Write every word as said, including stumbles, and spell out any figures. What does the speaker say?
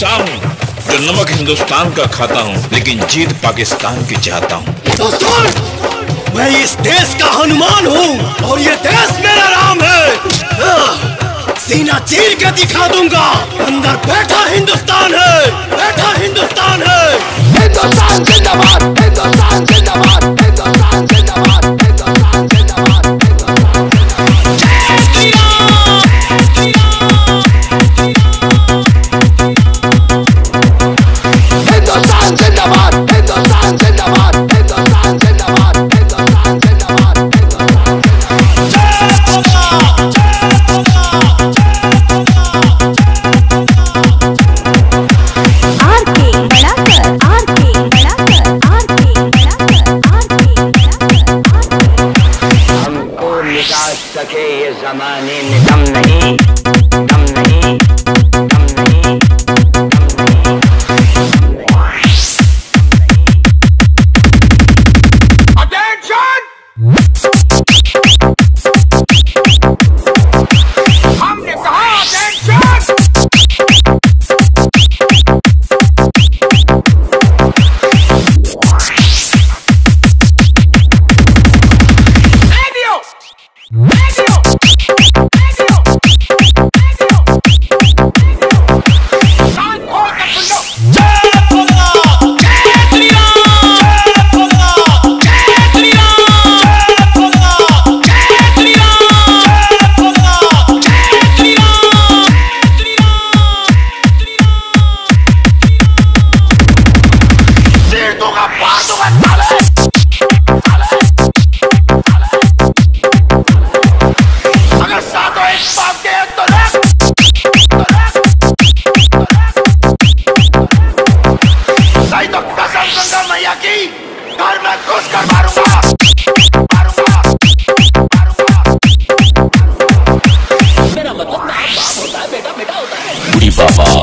इंसान हूँ जो नमक हिंदुस्तान का खाता हूँ, लेकिन जीत पाकिस्तान की चाहता हूँ। दोस्तों, मैं इस देश का हनुमान हूँ और ये देश मेरा राम है। सीना चीर के दिखा दूंगा, अंदर बैठा हिंदुस्तान है, बैठा हिंदुस्तान है। हिंदुस्तान जिंदाबाद, हिंदुस्तान जिंदाबाद, हिंदुस्तान जिंदाबाद, हिंदुस्तान जिंदाबाद, हिंदुस्तान जिंदाबाद। जय श्री राम, हिंदुस्तान जिंदाबाद, हिंदुस्तान जिंदाबाद, हिंदुस्तान जिंदाबाद, हिंदुस्तान जिंदाबाद, हिंदुस्तान जिंदाबाद। सके ये ज़माने में दम नहीं, दम नहीं, दम नहीं, दम नहीं। Attention! हमने कहा attention! घर में घुस कर मारूंगा, मारूंगा, मारूंगा। मेरा मतलब बाप होता है, बेटा बेटा होता है।